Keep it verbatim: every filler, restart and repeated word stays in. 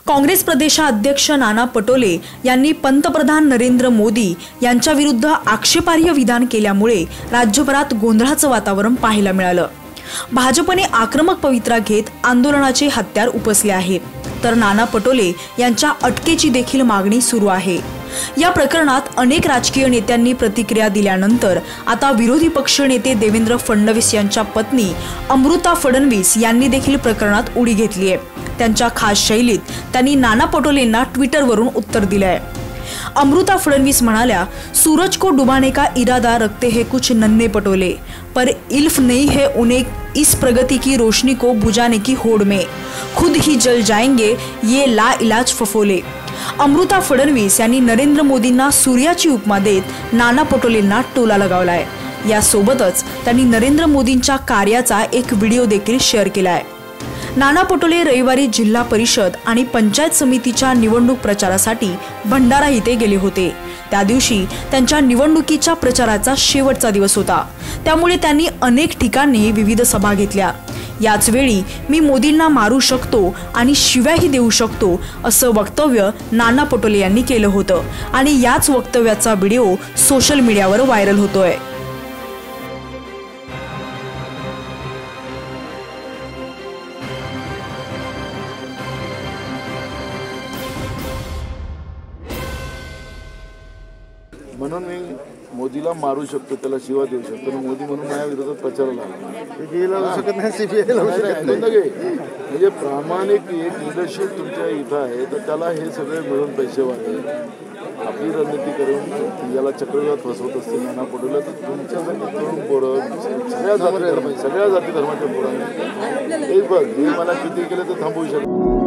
काँग्रेस प्रदेशाध्यक्ष नाना पटोले यांनी पंतप्रधान नरेंद्र मोदी यांच्या विरुद्ध आक्षेपार्ह विधान केल्यामुळे राज्यभरात गोंधळाचं वातावरण पाहायला मिळालं। भाजपने आक्रमक पवित्रा घेत आंदोलनाचे हत्यार उपसले आहे, तर नाना पटोले यांच्या अटकेची देखील मागणी सुरू आहे। या प्रकरणात अनेक राजकीय नेत्यांनी प्रतिक्रिया दिल्यानंतर आता विरोधी पक्ष नेते देवेंद्र फडणवीस यांच्या पत्नी अमृता फडणवीस यांनी देखील प्रकरणात उडी घेतली आहे। त्यांच्या खास शैलीत त्यांनी नाना पटोलेंना ट्विटरवरून उत्तर दिले आहे। अमृता फडणवीस म्हणाल्या, सूरज को डुबाने का इरादा रखते हैं कुछ नन्हे पटोले, पर इल्फ नहीं है उन्हें इस प्रगति की रोशनी को बुझाने की होड़ में, खुद ही जल जाएंगे ये लाइलाज फफोले। अमृता फडणवीस यांनी नरेंद्र मोदींना सूर्याची उपमा देत नाना पटोलेंना टोला लगावलाय। यासोबतच त्यांनी नरेंद्र मोदींच्या कार्याचा एक व्हिडिओ देखील शेअर केलाय। नाना पटोले रविवारी जिल्हा परिषद आणि पंचायत समितीच्या निवडणूक प्रचारासाठी भंडारा येथे गेले होते। त्या दिवशी त्यांच्या निवडणुकीच्या प्रचाराचा शेवटचा दिवस होता, त्यामुळे त्यांनी अनेक ठिकाणी विविध सभा घेतल्या। याच वेळी मी मोदींना मारू शकतो आणि शिव्याही देऊ शकतो असं वक्तव्य नाना पटोले यांनी केलं होतं आणि याच वक्तव्याचा व्हिडिओ सोशल मीडियावर व्हायरल होतोय। म्हणून मी मोदीला मारू शकतो, त्याला शिवा देऊ शकतो, पण मोदी म्हणून माझ्या विरोधात प्रचाराला लागला शकत नाही, सीबीआय लावू शकत नाही। म्हणजे प्रामाणिक एक लिडरशिप तुमच्या इथं आहे, तर त्याला हे सगळे मिळून पैसे वाढले आपली रणनीती करून याला चक्रव्यूहात फसवत असते नाना पटोले। तर तुमच्यासाठी तरुण पोरं सगळ्या जाती धर्म सगळ्या जाती धर्माच्या पोरांनी एक बघ हे मला किती केलं तर थांबवू शकतो।